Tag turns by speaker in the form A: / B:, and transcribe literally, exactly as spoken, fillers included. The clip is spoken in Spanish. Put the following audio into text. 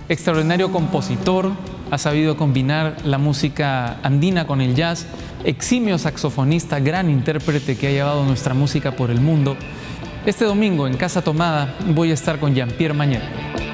A: extraordinario compositor, ha sabido combinar la música andina con el jazz, eximio saxofonista, gran intérprete que ha llevado nuestra música por el mundo. Este domingo en Casa Tomada voy a estar con Jean-Pierre Mañet.